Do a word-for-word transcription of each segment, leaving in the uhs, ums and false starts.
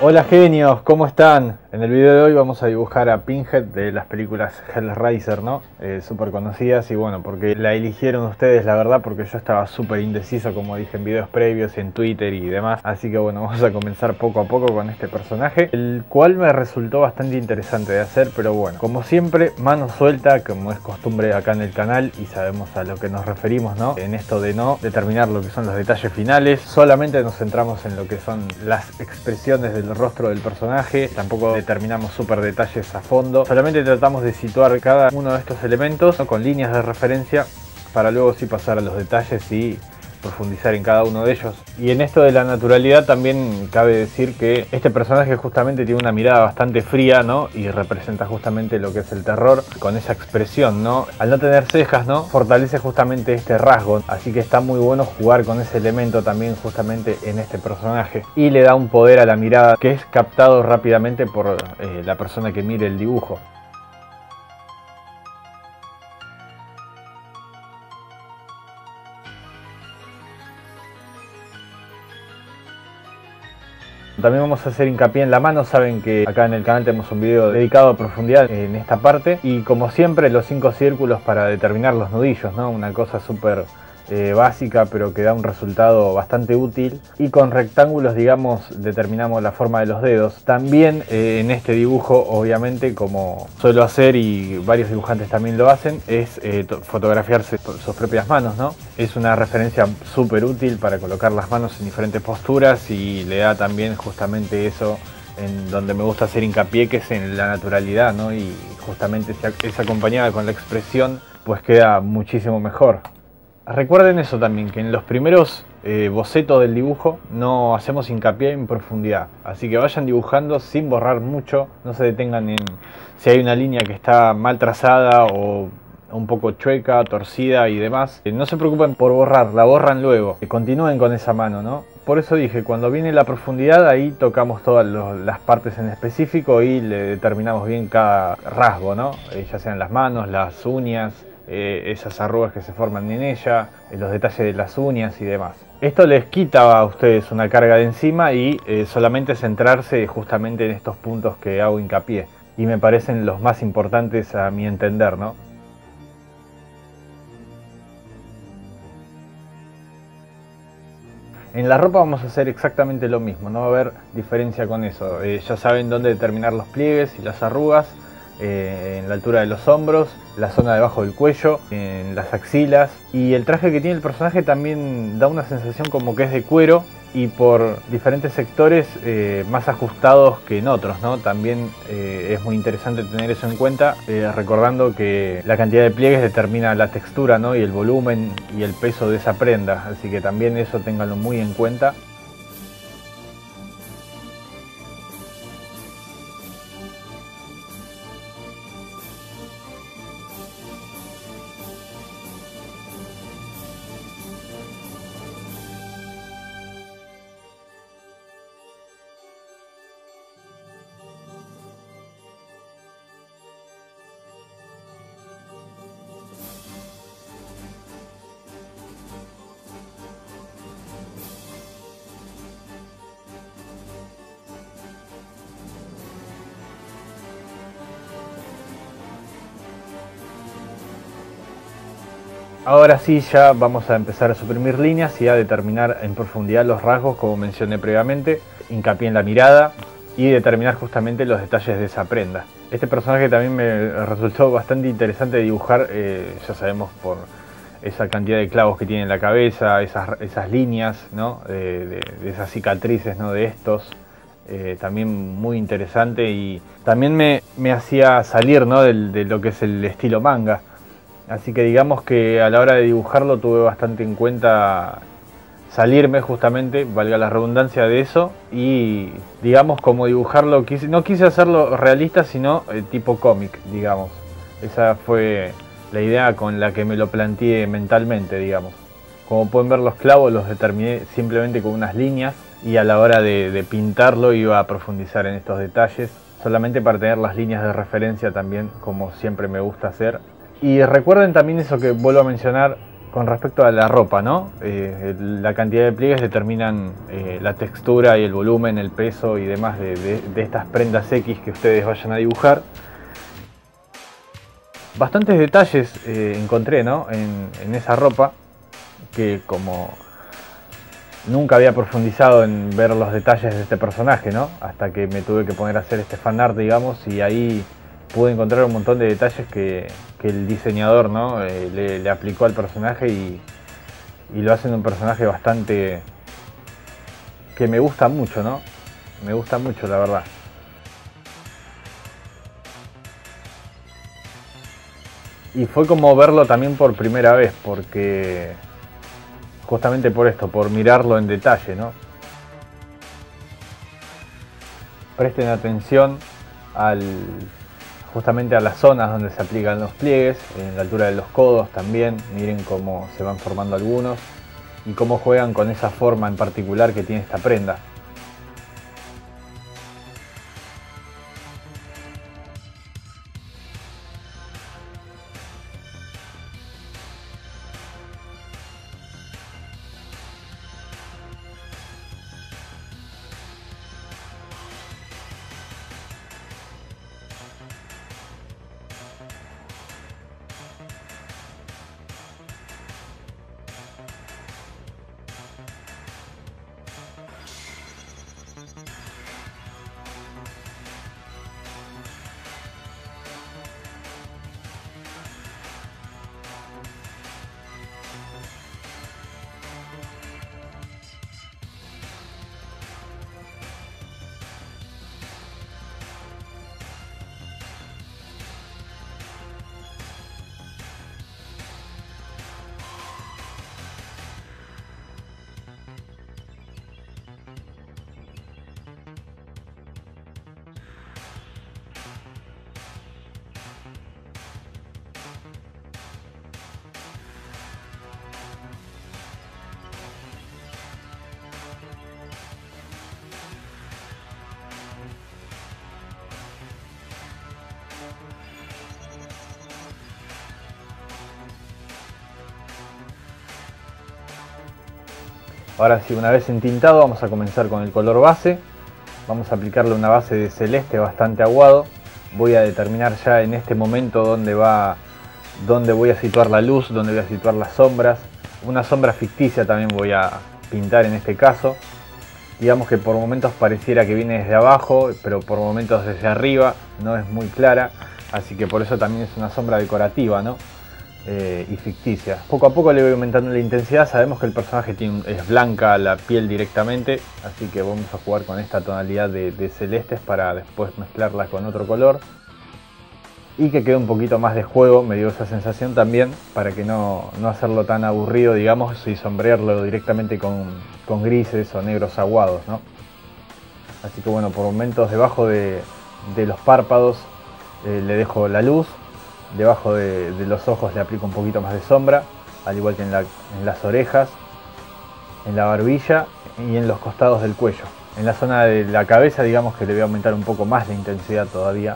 Hola genios, ¿cómo están? En el video de hoy vamos a dibujar a Pinhead de las películas Hellraiser, ¿no? Eh, súper conocidas y bueno, porque la eligieron ustedes, la verdad, porque yo estaba súper indeciso, como dije en videos previos, en Twitter y demás. Así que bueno, vamos a comenzar poco a poco con este personaje, el cual me resultó bastante interesante de hacer, pero bueno, como siempre, mano suelta, como es costumbre acá en el canal y sabemos a lo que nos referimos, ¿no? En esto de no determinar lo que son los detalles finales, solamente nos centramos en lo que son las expresiones del rostro del personaje, tampoco determinamos súper detalles a fondo, solamente tratamos de situar cada uno de estos elementos, ¿no? Con líneas de referencia para luego sí pasar a los detalles y profundizar en cada uno de ellos. Y en esto de la naturalidad también cabe decir que este personaje justamente tiene una mirada bastante fría, ¿no? Y representa justamente lo que es el terror con esa expresión, ¿no? Al no tener cejas, ¿no? Fortalece justamente este rasgo, así que está muy bueno jugar con ese elemento también justamente en este personaje y le da un poder a la mirada que es captado rápidamente por eh, la persona que mire el dibujo. También vamos a hacer hincapié en la mano. Saben que acá en el canal tenemos un video dedicado a profundidad en esta parte. Y como siempre, los cinco círculos para determinar los nudillos, ¿no? Una cosa súper eh, básica, pero que da un resultado bastante útil. Y con rectángulos, digamos, determinamos la forma de los dedos. También eh, en este dibujo, obviamente, como suelo hacer y varios dibujantes también lo hacen, es eh, fotografiarse sus propias manos, ¿no? Es una referencia súper útil para colocar las manos en diferentes posturas y le da también justamente eso en donde me gusta hacer hincapié, que es en la naturalidad, ¿no? Y justamente si es acompañada con la expresión, pues queda muchísimo mejor. Recuerden eso también, que en los primeros eh, bocetos del dibujo no hacemos hincapié en profundidad. Así que vayan dibujando sin borrar mucho, no se detengan en si hay una línea que está mal trazada o un poco chueca, torcida y demás. No se preocupen por borrar, la borran luego. Continúen con esa mano, ¿no? Por eso dije, cuando viene la profundidad, ahí tocamos todas los, las partes en específico y le determinamos bien cada rasgo, ¿no? Eh, ya sean las manos, las uñas, eh, esas arrugas que se forman en ella, eh, los detalles de las uñas y demás. Esto les quita a ustedes una carga de encima y eh, solamente centrarse justamente en estos puntos que hago hincapié. Y me parecen los más importantes a mi entender, ¿no? En la ropa vamos a hacer exactamente lo mismo, no va a haber diferencia con eso. Eh, ya saben dónde determinar los pliegues y las arrugas, eh, en la altura de los hombros, la zona debajo del cuello, en las axilas. Y el traje que tiene el personaje también da una sensación como que es de cuero y por diferentes sectores eh, más ajustados que en otros, ¿no? También eh, es muy interesante tener eso en cuenta, eh, recordando que la cantidad de pliegues determina la textura, ¿no? Y el volumen y el peso de esa prenda, así que también eso ténganlo muy en cuenta. Ahora sí, ya vamos a empezar a suprimir líneas y a determinar en profundidad los rasgos, como mencioné previamente, hincapié en la mirada y determinar justamente los detalles de esa prenda. Este personaje también me resultó bastante interesante de dibujar, eh, ya sabemos por esa cantidad de clavos que tiene en la cabeza, esas, esas líneas, ¿no? de, de, de esas cicatrices, ¿no? De estos. Eh, también muy interesante y también me, me hacía salir, ¿no? de, de lo que es el estilo manga. Así que digamos que a la hora de dibujarlo tuve bastante en cuenta salirme justamente, valga la redundancia de eso, y digamos como dibujarlo, quise, no quise hacerlo realista, sino eh, tipo cómic, digamos. Esa fue la idea con la que me lo planteé mentalmente, digamos. Como pueden ver, los clavos los determiné simplemente con unas líneas y a la hora de, de pintarlo iba a profundizar en estos detalles, solamente para tener las líneas de referencia también, como siempre me gusta hacer. Y recuerden también eso que vuelvo a mencionar con respecto a la ropa, ¿no? Eh, la cantidad de pliegues determinan eh, la textura y el volumen, el peso y demás de, de, de estas prendas X que ustedes vayan a dibujar. Bastantes detalles eh, encontré, ¿no? en, en esa ropa, que como nunca había profundizado en ver los detalles de este personaje, ¿no? Hasta que me tuve que poner a hacer este fanart, digamos, y ahí pude encontrar un montón de detalles que, que el diseñador, ¿no? eh, le, le aplicó al personaje y, y lo hacen un personaje bastante que me gusta mucho, ¿no? Me gusta mucho, la verdad. Y fue como verlo también por primera vez, porque justamente por esto, por mirarlo en detalle, ¿no? Presten atención al, justamente a las zonas donde se aplican los pliegues, en la altura de los codos también. Miren cómo se van formando algunos y cómo juegan con esa forma en particular que tiene esta prenda. Ahora sí, una vez entintado, vamos a comenzar con el color base. Vamos a aplicarle una base de celeste bastante aguado. Voy a determinar ya en este momento dónde va, dónde voy a situar la luz, dónde voy a situar las sombras. Una sombra ficticia también voy a pintar en este caso. Digamos que por momentos pareciera que viene desde abajo, pero por momentos desde arriba, no es muy clara. Así que por eso también es una sombra decorativa, ¿no? Eh, y ficticia. Poco a poco le voy aumentando la intensidad. Sabemos que el personaje tiene, es blanca la piel directamente, así que vamos a jugar con esta tonalidad de, de celestes para después mezclarla con otro color y que quede un poquito más de juego. Me dio esa sensación también, para que no, no hacerlo tan aburrido, digamos, y sombrearlo directamente con, con grises o negros aguados, ¿no? Así que bueno, por momentos debajo de, de los párpados eh, le dejo la luz. Debajo de, de los ojos le aplico un poquito más de sombra, al igual que en, la, en las orejas, en la barbilla y en los costados del cuello. En la zona de la cabeza, digamos que le voy a aumentar un poco más la intensidad todavía.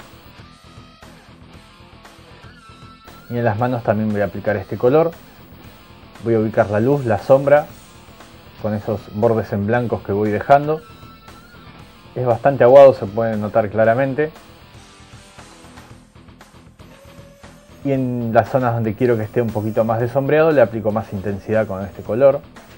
Y en las manos también voy a aplicar este color. Voy a ubicar la luz, la sombra, con esos bordes en blancos que voy dejando. Es bastante aguado, se puede notar claramente. Y en las zonas donde quiero que esté un poquito más de sombreado le aplico más intensidad con este color.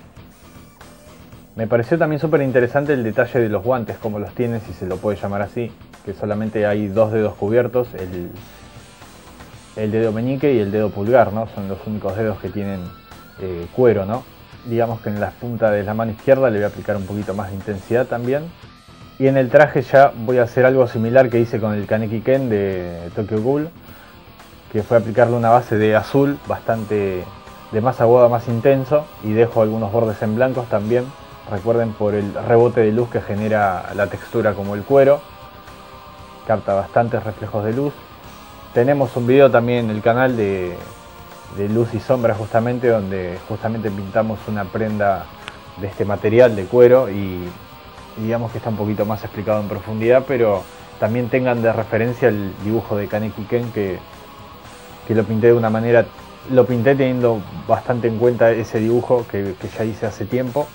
Me pareció también súper interesante el detalle de los guantes, como los tiene, si se lo puede llamar así, que solamente hay dos dedos cubiertos, el, el dedo meñique y el dedo pulgar, ¿no? Son los únicos dedos que tienen eh, cuero, ¿no? Digamos que en la punta de la mano izquierda le voy a aplicar un poquito más de intensidad también. Y en el traje ya voy a hacer algo similar que hice con el Kaneki Ken de Tokyo Ghoul, que fue aplicarle una base de azul bastante de más aguado, más intenso, y dejo algunos bordes en blancos también. Recuerden, por el rebote de luz que genera la textura como el cuero, capta bastantes reflejos de luz. Tenemos un video también en el canal de, de luz y sombra, justamente donde justamente pintamos una prenda de este material de cuero y, y digamos que está un poquito más explicado en profundidad, pero también tengan de referencia el dibujo de Kaneki Ken, que que lo pinté de una manera Lo pinté teniendo bastante en cuenta ese dibujo que, que ya hice hace tiempo.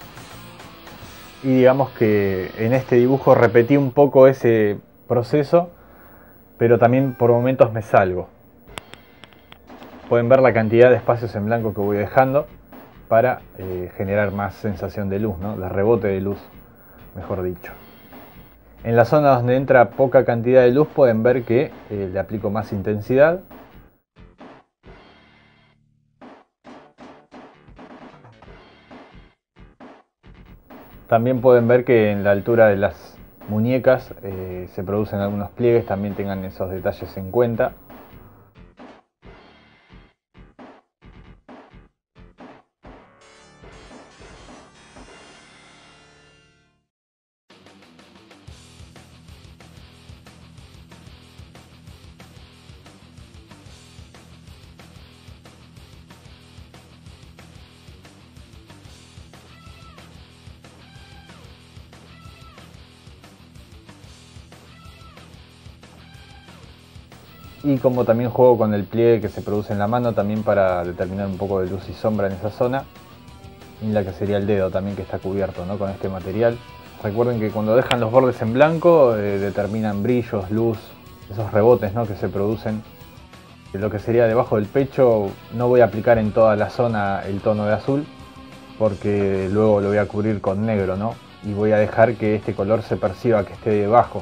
Y digamos que en este dibujo repetí un poco ese proceso, pero también por momentos me salgo. Pueden ver la cantidad de espacios en blanco que voy dejando para eh, generar más sensación de luz, ¿no? De rebote de luz, mejor dicho. En la zona donde entra poca cantidad de luz pueden ver que eh, le aplico más intensidad. También pueden ver que en la altura de las muñecas eh, se producen algunos pliegues, también tengan esos detalles en cuenta. Y como también juego con el pliegue que se produce en la mano, también para determinar un poco de luz y sombra en esa zona, en la que sería el dedo también, que está cubierto, ¿no?, con este material. Recuerden que cuando dejan los bordes en blanco eh, determinan brillos, luz, esos rebotes, ¿no?, que se producen. Lo que sería debajo del pecho no voy a aplicar en toda la zona el tono de azul, porque luego lo voy a cubrir con negro, ¿no?, y voy a dejar que este color se perciba que esté debajo.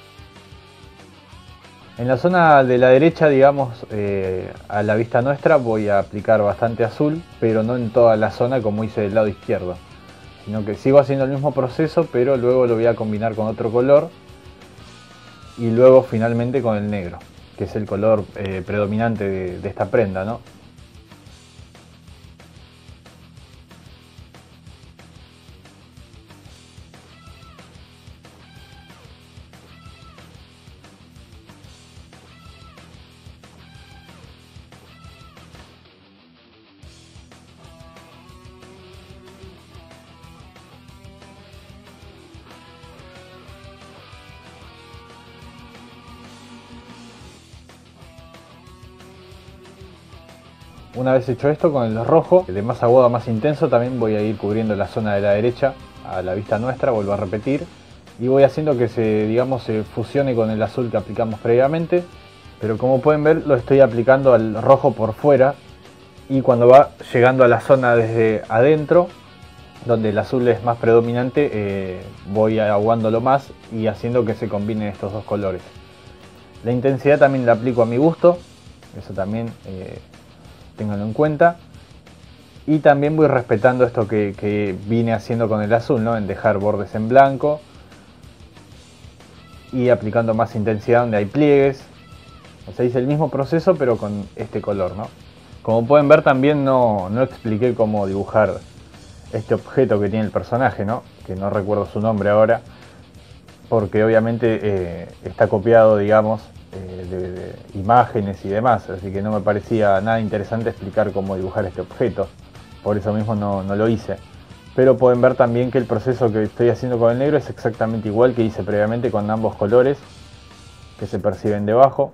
En la zona de la derecha, digamos, eh, a la vista nuestra voy a aplicar bastante azul, pero no en toda la zona como hice del lado izquierdo, sino que sigo haciendo el mismo proceso, pero luego lo voy a combinar con otro color y luego finalmente con el negro, que es el color eh, predominante de, de esta prenda, ¿no? Una vez hecho esto, con el rojo, de más agudo a más intenso, también voy a ir cubriendo la zona de la derecha a la vista nuestra, vuelvo a repetir, y voy haciendo que se, digamos, se fusione con el azul que aplicamos previamente, pero como pueden ver lo estoy aplicando al rojo por fuera, y cuando va llegando a la zona desde adentro, donde el azul es más predominante, eh, voy aguándolo más y haciendo que se combinen estos dos colores. La intensidad también la aplico a mi gusto, eso también eh, ténganlo en cuenta. Y también voy respetando esto que, que vine haciendo con el azul, ¿no?, en dejar bordes en blanco y aplicando más intensidad donde hay pliegues. O sea, hice el mismo proceso pero con este color, ¿no? Como pueden ver, también no, no expliqué cómo dibujar este objeto que tiene el personaje, ¿no?, que no recuerdo su nombre ahora, porque obviamente eh, está copiado, digamos, eh, de, de imágenes y demás, así que no me parecía nada interesante explicar cómo dibujar este objeto, por eso mismo no, no lo hice. Pero pueden ver también que el proceso que estoy haciendo con el negro es exactamente igual que hice previamente con ambos colores que se perciben debajo.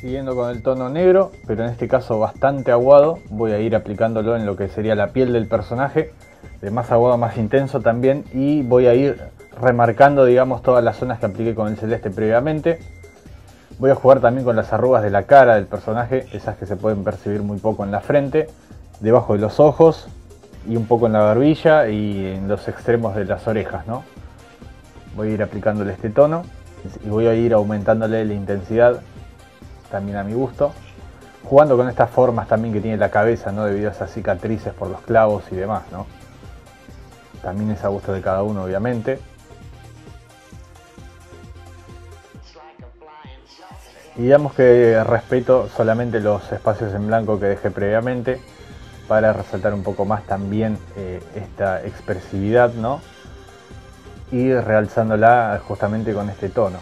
Siguiendo con el tono negro, pero en este caso bastante aguado, voy a ir aplicándolo en lo que sería la piel del personaje, de más aguado a más intenso también, y voy a ir remarcando, digamos, todas las zonas que apliqué con el celeste previamente. Voy a jugar también con las arrugas de la cara del personaje, esas que se pueden percibir muy poco en la frente, debajo de los ojos y un poco en la barbilla y en los extremos de las orejas, ¿no? Voy a ir aplicándole este tono y voy a ir aumentándole la intensidad también a mi gusto, jugando con estas formas también que tiene la cabeza, ¿no? Debido a esas cicatrices por los clavos y demás, ¿no? También es a gusto de cada uno, obviamente. Y digamos que respeto solamente los espacios en blanco que dejé previamente para resaltar un poco más también eh, esta expresividad, ¿no? Y realzándola justamente con este tono.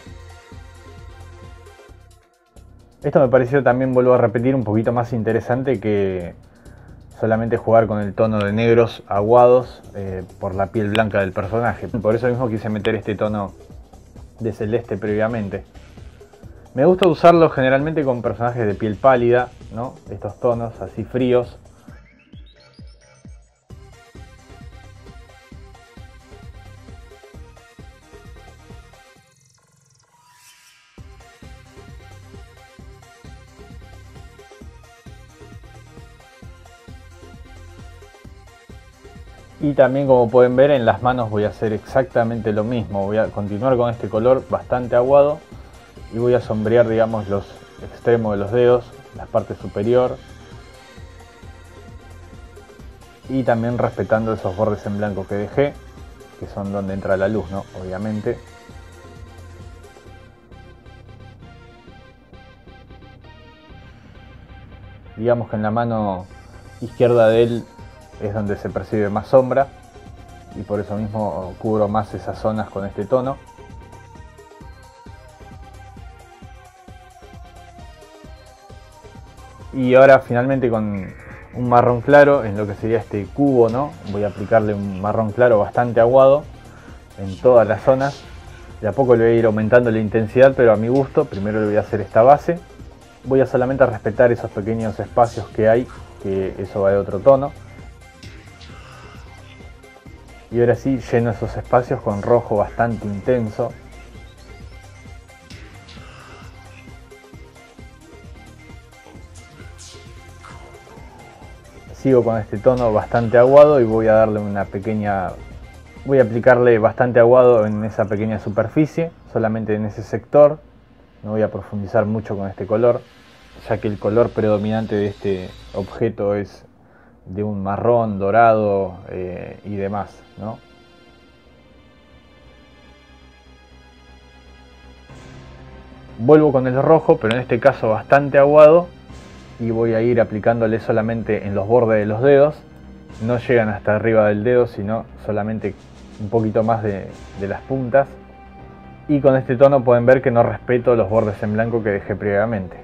Esto me pareció también, vuelvo a repetir, un poquito más interesante que solamente jugar con el tono de negros aguados eh, por la piel blanca del personaje. Por eso mismo quise meter este tono de celeste previamente. Me gusta usarlo generalmente con personajes de piel pálida, ¿no? Estos tonos así fríos. Y también, como pueden ver, en las manos voy a hacer exactamente lo mismo. Voy a continuar con este color bastante aguado y voy a sombrear, digamos, los extremos de los dedos, la parte superior, y también respetando esos bordes en blanco que dejé, que son donde entra la luz, ¿no? Obviamente. Digamos que en la mano izquierda de él es donde se percibe más sombra y por eso mismo cubro más esas zonas con este tono. Y ahora finalmente con un marrón claro en lo que sería este cubo, ¿no? Voy a aplicarle un marrón claro bastante aguado en todas las zonas. De a poco le voy a ir aumentando la intensidad, pero a mi gusto. Primero le voy a hacer esta base. Voy a solamente respetar esos pequeños espacios que hay, que eso va de otro tono. Y ahora sí lleno esos espacios con rojo bastante intenso. Sigo con este tono bastante aguado y voy a darle una pequeña... Voy a aplicarle bastante aguado en esa pequeña superficie, solamente en ese sector. No voy a profundizar mucho con este color, ya que el color predominante de este objeto es de un marrón, dorado eh, y demás, ¿no? Vuelvo con el rojo, pero en este caso bastante aguado, y voy a ir aplicándole solamente en los bordes de los dedos. No llegan hasta arriba del dedo, sino solamente un poquito más de, de las puntas. Y con este tono pueden ver que no respeto los bordes en blanco que dejé previamente,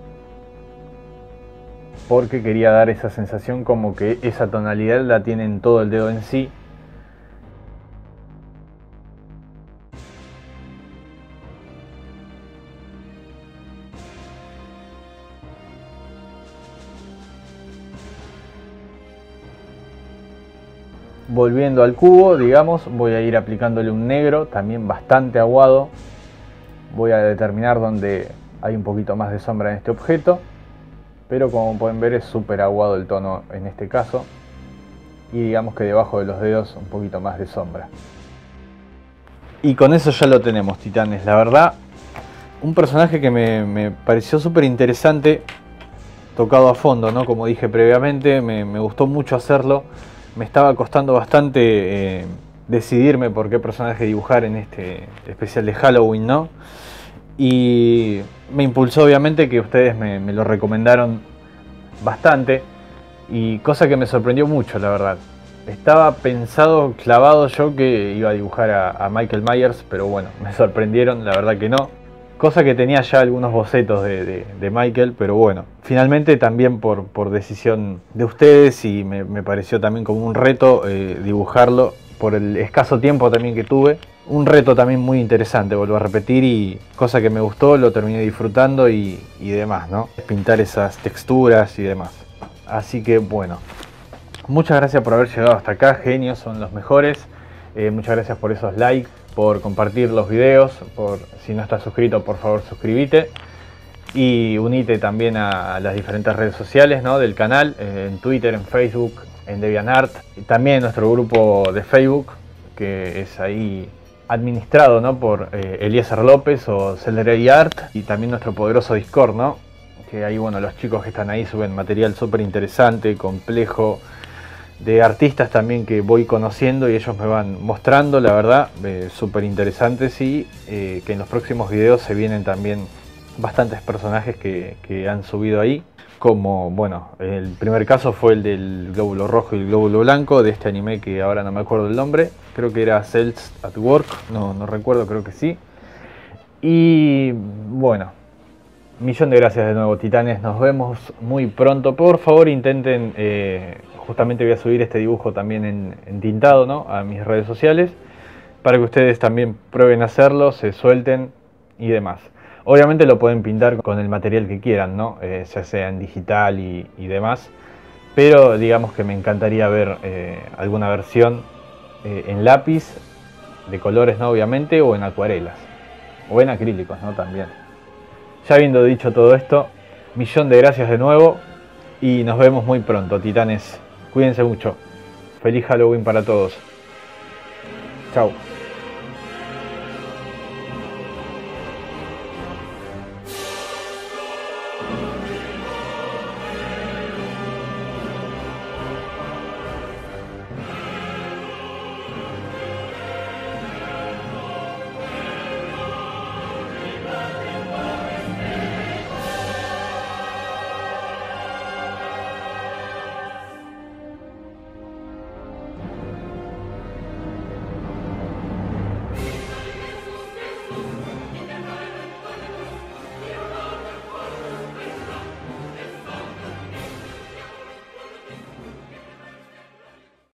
porque quería dar esa sensación como que esa tonalidad la tiene en todo el dedo en sí. Volviendo al cubo, digamos, voy a ir aplicándole un negro, también bastante aguado. Voy a determinar donde hay un poquito más de sombra en este objeto, pero como pueden ver es súper aguado el tono en este caso. Y digamos que debajo de los dedos un poquito más de sombra. Y con eso ya lo tenemos, titanes. La verdad, un personaje que me, me pareció súper interesante, tocado a fondo, ¿no? Como dije previamente, me, me gustó mucho hacerlo. Me estaba costando bastante eh, decidirme por qué personaje dibujar en este especial de Halloween, ¿no? Y me impulsó obviamente que ustedes me, me lo recomendaron bastante, y cosa que me sorprendió mucho, la verdad. Estaba pensado, clavado yo, que iba a dibujar a, a Michael Myers, pero bueno, me sorprendieron, la verdad que no. Cosa que tenía ya algunos bocetos de, de, de Michael, pero bueno, finalmente también por, por decisión de ustedes, y me, me pareció también como un reto eh, dibujarlo por el escaso tiempo también que tuve. Un reto también muy interesante, vuelvo a repetir, y cosa que me gustó, lo terminé disfrutando y, y demás, ¿no? Pintar esas texturas y demás. Así que bueno, muchas gracias por haber llegado hasta acá, genios, son los mejores. Eh, muchas gracias por esos likes, por compartir los videos, por si no estás suscrito, por favor suscríbete. Y unite también a las diferentes redes sociales, ¿no?, del canal, eh, en Twitter, en Facebook, en DeviantArt. Y también nuestro grupo de Facebook, que es ahí administrado, ¿no?, por eh, Eliezer López o Celery Art. Y también nuestro poderoso Discord, ¿no?, que ahí, bueno, los chicos que están ahí suben material súper interesante, complejo, de artistas también que voy conociendo y ellos me van mostrando, la verdad, eh, súper interesantes, y eh, que en los próximos videos se vienen también bastantes personajes que, que han subido ahí, como, bueno, el primer caso fue el del glóbulo rojo y el glóbulo blanco de este anime que ahora no me acuerdo el nombre, creo que era Cells at Work, no, no recuerdo, creo que sí. Y bueno, millón de gracias de nuevo, titanes, nos vemos muy pronto. Por favor intenten, eh, justamente voy a subir este dibujo también en, en tintado, ¿no?, a mis redes sociales, para que ustedes también prueben a hacerlo, se suelten y demás. Obviamente lo pueden pintar con el material que quieran, ¿no?, eh, ya sea en digital y, y demás, pero digamos que me encantaría ver eh, alguna versión eh, en lápiz, de colores, ¿no?, obviamente, o en acuarelas, o en acrílicos, ¿no?, también. Ya habiendo dicho todo esto, millón de gracias de nuevo y nos vemos muy pronto, titanes. Cuídense mucho. Feliz Halloween para todos. Chao.